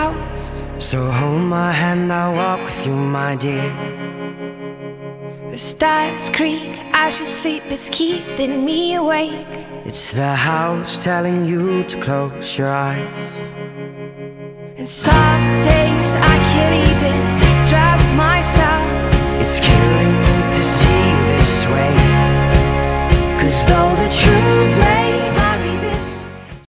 house. So hold my hand, I'll walk with you, my dear. The stars creak as you sleep, it's keeping me awake. It's the house telling you to close your eyes. And some days I can't even trust myself. It's killing me to see this way, 'cause though the truth